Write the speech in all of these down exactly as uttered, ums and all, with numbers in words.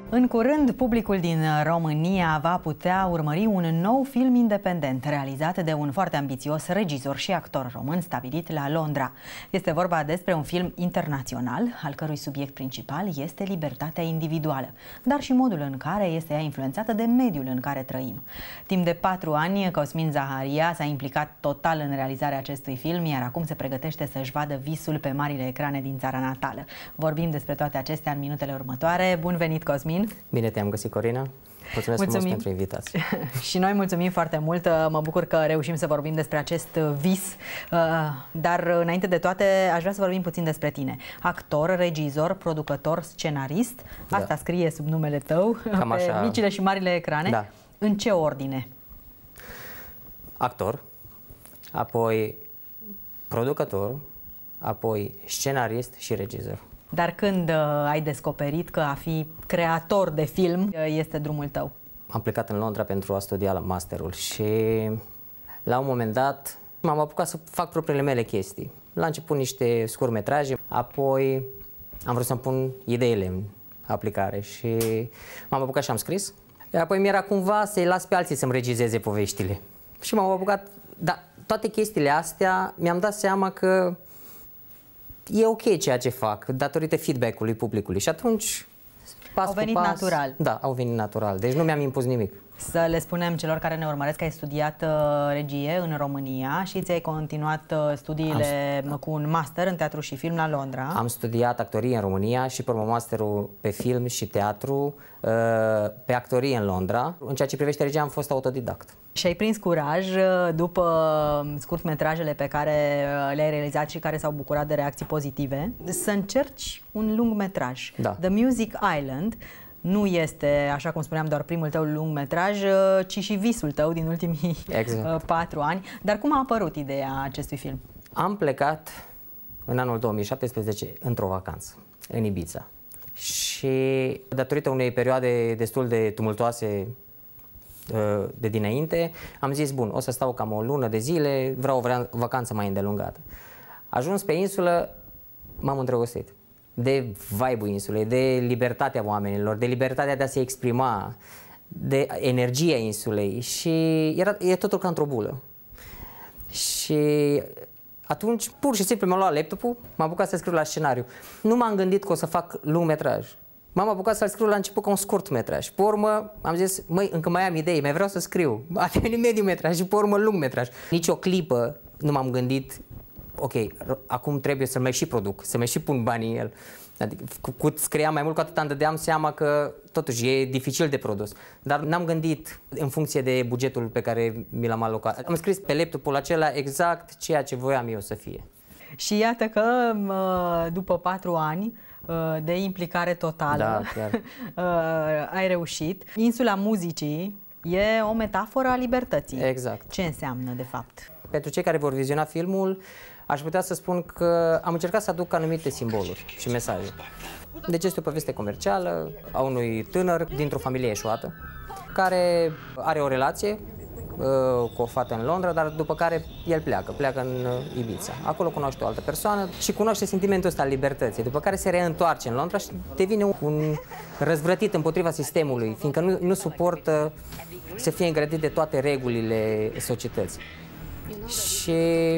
În curând, publicul din România va putea urmări un nou film independent realizat de un foarte ambițios regizor și actor român stabilit la Londra. Este vorba despre un film internațional, al cărui subiect principal este libertatea individuală, dar și modul în care este ea influențată de mediul în care trăim. Timp de patru ani, Cosmin Zaharia s-a implicat total în realizarea acestui film, iar acum se pregătește să-și vadă visul pe marile ecrane din țara natală. Vorbim despre toate acestea în minutele următoare. Bun venit, Cosmin! Bine te-am găsit, Corina. Mulțumesc Mulțumim. frumos pentru invitație. Și noi mulțumim foarte mult. Mă bucur că reușim să vorbim despre acest vis. Dar înainte de toate, aș vrea să vorbim puțin despre tine. Actor, regizor, producător, scenarist. Asta da. Scrie sub numele tău. Cam pe așa... micile și marile ecrane. Da. În ce ordine? Actor, apoi producător, apoi scenarist și regizor. Dar când uh, ai descoperit că a fi creator de film uh, este drumul tău? Am plecat în Londra pentru a studia la masterul și la un moment dat m-am apucat să fac propriile mele chestii. La început niște scurtmetraje, apoi am vrut să-mi pun ideile în aplicare și m-am apucat și am scris. Iar apoi mi-era cumva să-i las pe alții să-mi regizeze poveștile. Și m-am apucat, dar toate chestiile astea mi-am dat seama că e ok ceea ce fac, datorită feedback-ului publicului. Și atunci, pas au venit cu pas, natural. Da, au venit natural. Deci nu mi-am impus nimic. Să le spunem celor care ne urmăresc că ai studiat uh, regie în România și ți-ai continuat uh, studiile am, cu un master în teatru și film la Londra. Am studiat actorie în România și pe urmă masterul pe film și teatru uh, pe actorie în Londra. În ceea ce privește regia am fost autodidact. Și ai prins curaj după scurtmetrajele pe care le-ai realizat și care s-au bucurat de reacții pozitive să încerci un lungmetraj. Da. The Music Island nu este, așa cum spuneam, doar primul tău lungmetraj, ci și visul tău din ultimii exact. patru ani. Dar cum a apărut ideea acestui film? Am plecat în anul două mii șaptesprezece într-o vacanță, în Ibiza. Și datorită unei perioade destul de tumultoase de dinainte, am zis, bun, o să stau cam o lună de zile, vreau o vacanță mai îndelungată. Ajuns pe insulă, m-am îndrăgostit de vibe-ul insulei, de libertatea oamenilor, de libertatea de a se exprima, de energia insulei și era, e totul ca într-o bulă. Și atunci, pur și simplu, mi-am luat laptopul, m-am apucat să scriu la scenariu. Nu m-am gândit că o să fac lungmetraj. M-am apucat să-l scriu la început ca un scurtmetraj. Pe urmă am zis, măi, încă mai am idei, mai vreau să scriu. A devenit mediumetraj și pe urmă lungmetraj. Nici o clipă nu m-am gândit, ok, acum trebuie să mai și produc, să mai și pun banii în el. Adică, cu cât scriam mai mult, cu atât îmi dădeam seama că totuși e dificil de produs. Dar n-am gândit în funcție de bugetul pe care mi l-am alocat. Am scris pe laptopul acela exact ceea ce voiam eu să fie. Și iată că după patru ani de implicare totală, da, chiar. ai reușit. Insula muzicii e o metaforă a libertății. Exact. Ce înseamnă, de fapt? Pentru cei care vor viziona filmul, aș putea să spun că am încercat să aduc anumite simboluri și mesaje. Deci este o poveste comercială a unui tânăr dintr-o familie eșuată, care are o relație cu o fată în Londra, dar după care el pleacă, pleacă în Ibiza. Acolo cunoaște o altă persoană și cunoaște sentimentul ăsta al libertății, după care se reîntoarce în Londra și devine un răzvrătit împotriva sistemului, fiindcă nu, nu suportă să fie îngrădit de toate regulile societății. Și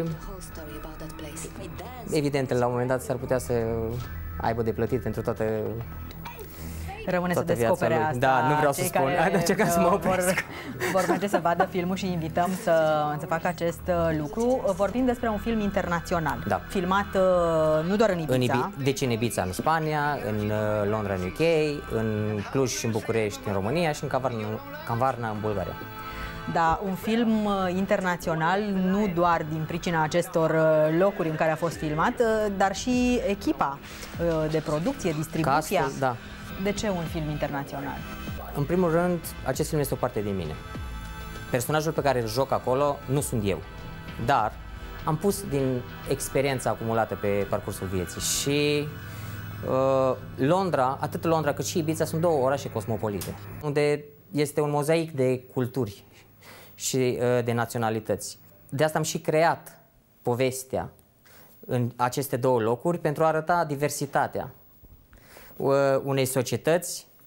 evident, la un moment dat s-ar putea să aibă de plătit pentru toată Rămâne să descopere asta. Da, nu vreau să spun. Hai, încercam să mă opresc. Vor, vor merge să vadă filmul și invităm să, să facă acest lucru. Vorbim despre un film internațional. Da. Filmat nu doar în Ibiza. În Ibi deci în Ibiza, în Spania, în Londra, în U K, în Cluj și în București, în România și în Cavarna, Cavarna în Bulgaria. Da, un film internațional, nu doar din pricina acestor locuri în care a fost filmat, dar și echipa de producție, distribuția. Castul, da. De ce un film internațional? În primul rând, acest film este o parte din mine. Personajul pe care îl joc acolo nu sunt eu, dar am pus din experiența acumulată pe parcursul vieții și uh, Londra, atât Londra cât și Ibiza sunt două orașe cosmopolite, unde este un mozaic de culturi și uh, de naționalități. De asta am și creat povestea în aceste două locuri pentru a arăta diversitatea unei societăți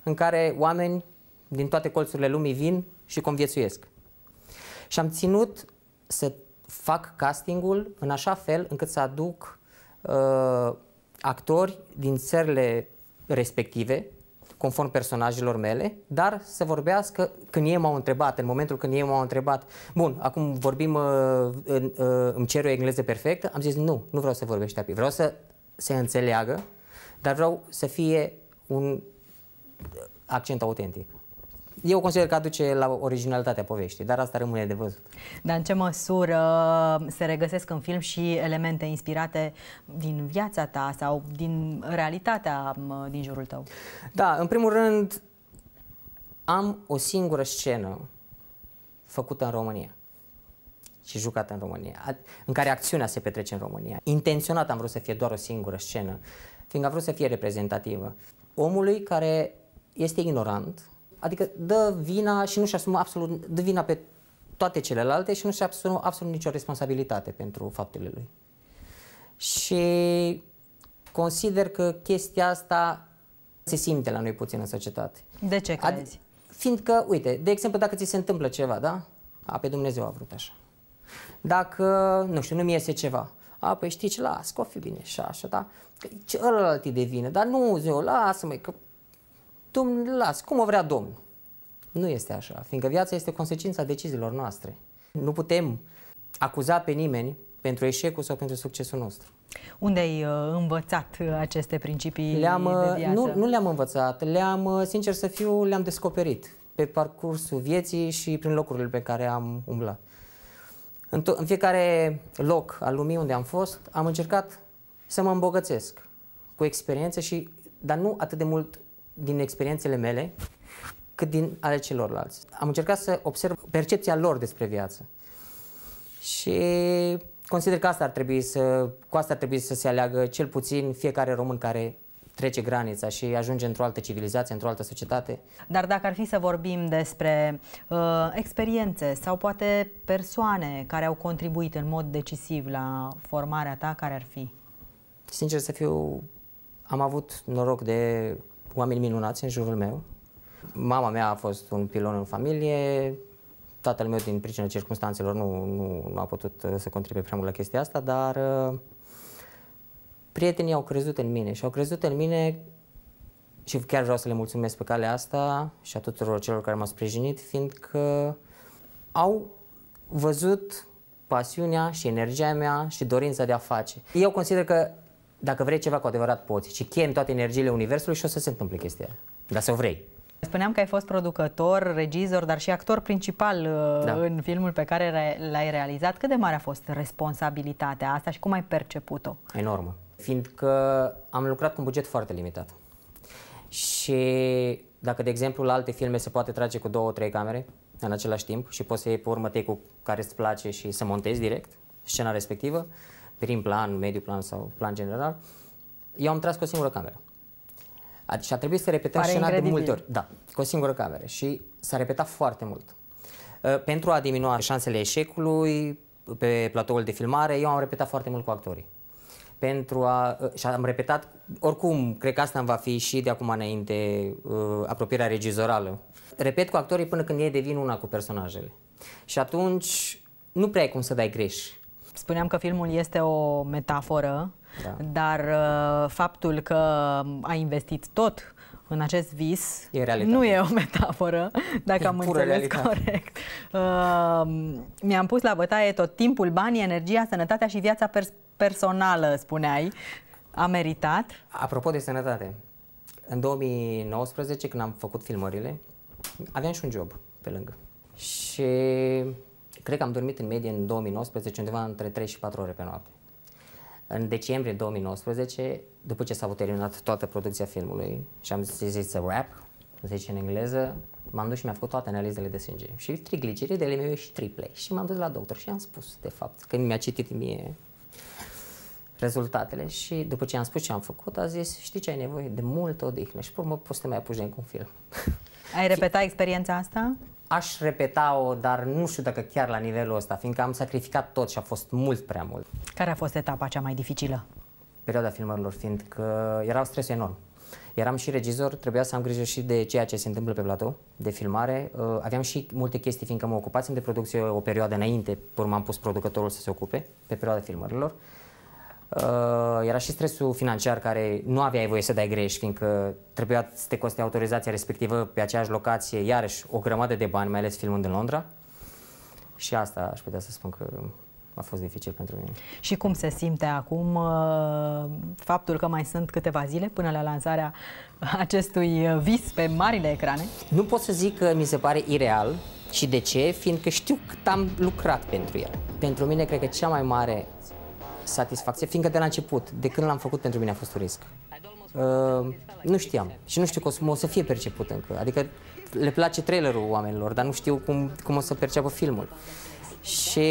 în care oameni din toate colțurile lumii vin și conviețuiesc. Și am ținut să fac castingul în așa fel încât să aduc uh, actori din țările respective, conform personajelor mele, dar să vorbească când ei m-au întrebat, în momentul când ei m-au întrebat, bun, acum vorbim, uh, uh, îmi cer o engleză perfectă, am zis nu, nu vreau să vorbești apoi, vreau să se înțeleagă, dar vreau să fie un accent autentic. Eu consider că aduce la originalitatea poveștii, dar asta rămâne de văzut. Dar în ce măsură se regăsesc în film și elemente inspirate din viața ta sau din realitatea din jurul tău? Da, în primul rând am o singură scenă făcută în România și jucată în România, în care acțiunea se petrece în România. Intenționat am vrut să fie doar o singură scenă, fiindcă am vrut să fie reprezentativă. Omului care este ignorant, adică dă vina și nu-și asumă absolut, dă vina pe toate celelalte și nu-și asumă absolut nicio responsabilitate pentru faptele lui. Și consider că chestia asta se simte la noi puțin în societate. De ce crezi? Fiindcă, uite, de exemplu, dacă ți se întâmplă ceva, da? A, pe Dumnezeu a vrut așa. Dacă, nu știu, nu-mi iese ceva, a, păi știi ce, las, că o fi bine și așa, da? Că ălălalt e de vină, dar nu, ziua, lasă-mă, că Domnul, las, cum o vrea Domnul. Nu este așa, fiindcă viața este consecința deciziilor noastre. Nu putem acuza pe nimeni pentru eșecul sau pentru succesul nostru. Unde ai uh, învățat aceste principii le-am, de viață? Nu, nu le-am învățat, le-am, sincer să fiu, le-am descoperit pe parcursul vieții și prin locurile pe care am umblat. În, în fiecare loc al lumii unde am fost, am încercat să mă îmbogățesc cu experiențe, și, dar nu atât de mult din experiențele mele, cât din ale celorlalți. Am încercat să observ percepția lor despre viață. Și consider că asta ar trebui să, cu asta ar trebui să se aleagă cel puțin fiecare român care trece granița și ajunge într-o altă civilizație, într-o altă societate. Dar dacă ar fi să vorbim despre uh, experiențe sau poate persoane care au contribuit în mod decisiv la formarea ta, care ar fi? Sincer să fiu, am avut noroc de oameni minunați în jurul meu. Mama mea a fost un pilon în familie, tatăl meu din pricina circunstanțelor nu, nu, nu a putut să contribuie prea mult la chestia asta, dar uh, prietenii au crezut în mine și au crezut în mine și chiar vreau să le mulțumesc pe calea asta și a tuturor celor care m-au sprijinit, fiindcă au văzut pasiunea și energia mea și dorința de a face. Eu consider că dacă vrei ceva cu adevărat poți și chemi toate energiile universului și o să se întâmple chestia aia, dar să o vrei. Spuneam că ai fost producător, regizor, dar și actor principal da. în filmul pe care l-ai realizat. Cât de mare a fost responsabilitatea asta și cum ai perceput-o? Enormă, fiindcă am lucrat cu un buget foarte limitat. Și dacă, de exemplu, la alte filme se poate trage cu două, trei camere în același timp și poți să iei pe urmă take-ul care îți place și să montezi direct scena respectivă, prim plan, mediu plan sau plan general, eu am tras cu o singură cameră. Și a trebuit să repetăm Pare scena incredibil. de multe ori. Da, cu o singură cameră. Și s-a repetat foarte mult. Uh, pentru a diminua șansele eșecului pe platoul de filmare, eu am repetat foarte mult cu actorii. Pentru a, uh, și am repetat, oricum, cred că asta îmi va fi și de acum înainte uh, apropierea regizorală. Repet cu actorii până când ei devin una cu personajele. Și atunci nu prea ai cum să dai greș. Spuneam că filmul este o metaforă, da. dar uh, faptul că ai investit tot în acest vis e nu e o metaforă, dacă e am înțeles realitate. corect. Uh, mi-am pus la bătaie tot timpul, banii, energia, sănătatea și viața pers- personală, spuneai. A meritat? Apropo de sănătate, în două mii nouăsprezece, când am făcut filmările, aveam și un job pe lângă. Și cred că am dormit în medie în două mii nouăsprezece undeva între trei și patru ore pe noapte. În decembrie două mii nouăsprezece, după ce s-a terminat toată producția filmului și am zis it's a wrap, se zice în engleză, m-am dus și mi-am făcut toate analizele de sânge. Și trigliceridele mele și triple. Și m-am dus la doctor și i-am spus, de fapt, că mi-a citit mie rezultatele. Și după ce am spus ce am făcut, a zis, știi ce ai nevoie? De multă odihnă. Și pe urmă poți să te mai apuci de încă un film. Ai repetat experiența asta? Aș repeta-o, dar nu știu dacă chiar la nivelul ăsta, fiindcă am sacrificat tot și a fost mult prea mult. Care a fost etapa cea mai dificilă? Perioada filmărilor, fiindcă era un stres enorm. Eram și regizor, trebuia să am grijă și de ceea ce se întâmplă pe platou, de filmare. Aveam și multe chestii, fiindcă mă ocupasem de producție o perioadă înainte, pe urmă am pus producătorul să se ocupe, pe perioada filmărilor. Era și stresul financiar, care nu aveai voie să dai greș, fiindcă trebuia să te coste autorizația respectivă pe aceeași locație, iarăși o grămadă de bani, mai ales filmând în Londra. Și asta aș putea să spun că a fost dificil pentru mine. Și cum se simte acum faptul că mai sunt câteva zile până la lansarea acestui vis pe marile ecrane? Nu pot să zic că mi se pare ireal. Și de ce? Fiindcă știu cât am lucrat pentru el. Pentru mine, cred că cea mai mare satisfacție, fiindcă de la început, de când l-am făcut, pentru mine a fost un risc. Uh, nu știam și nu știu cum o să fie perceput încă. Adică le place trailerul oamenilor, dar nu știu cum, cum o să perceapă filmul. Și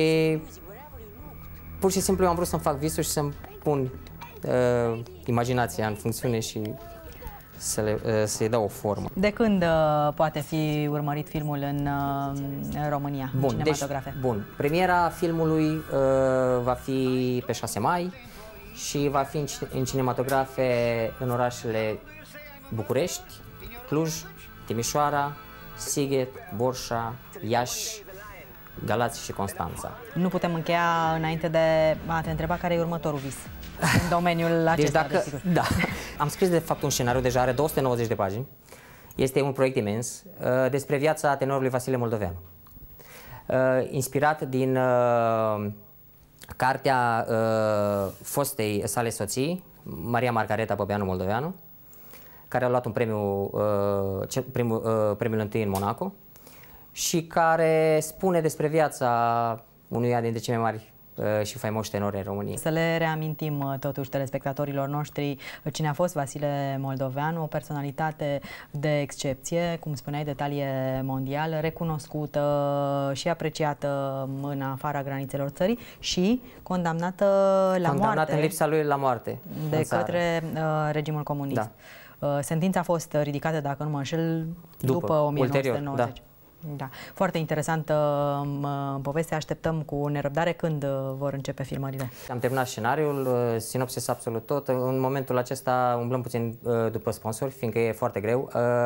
pur și simplu eu am vrut să-mi fac visul și să-mi pun uh, imaginația în funcțiune și să le, uh, să-i dau o formă. De când uh, poate fi urmărit filmul în, uh, în România, bun, în cinematografe? Deci, bun, premiera filmului uh, va fi pe șase mai și va fi în, în cinematografe în orașele București, Cluj, Timișoara, Sighet, Borșa, Iași, Galați și Constanța. Nu putem încheia înainte de a te întreba care e următorul vis în domeniul acesta. Deci dacă, da, am scris de fapt un scenariu, deja are două sute nouăzeci de pagini. Este un proiect imens uh, despre viața tenorului Vasile Moldoveanu. Uh, inspirat din uh, cartea uh, fostei sale soții, Maria Margareta Băbeanu Moldoveanu, care a luat un premiu, uh, primul, uh, premiul întâi în Monaco și care spune despre viața unuia dintre cei mai mari uh, și faimoși tenori în România. Să le reamintim uh, totuși telespectatorilor noștri cine a fost Vasile Moldoveanu, o personalitate de excepție, cum spuneai, de talie mondială, recunoscută și apreciată în afara granițelor țării și condamnată la condamnată moarte. în lipsa lui la moarte. De către uh, regimul comunist. Da. Sentința a fost ridicată, dacă nu mă înșel, după, după o mie nouă sute nouăzeci. Ulterior, da. Da. Foarte interesantă poveste. Așteptăm cu nerăbdare când vor începe filmările. Am terminat scenariul, sinopsis absolut tot. În momentul acesta umblăm puțin după sponsori, fiindcă e foarte greu.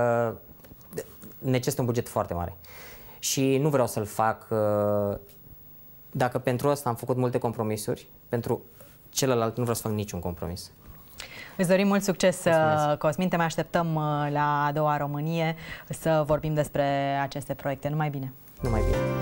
Necesită un buget foarte mare. Și nu vreau să-l fac. Dacă pentru asta am făcut multe compromisuri, pentru celălalt nu vreau să fac niciun compromis. Îți dorim mult succes, Mulțumesc. Cosmin, te mai așteptăm la a doua Românie să vorbim despre aceste proiecte. Numai bine! Numai bine!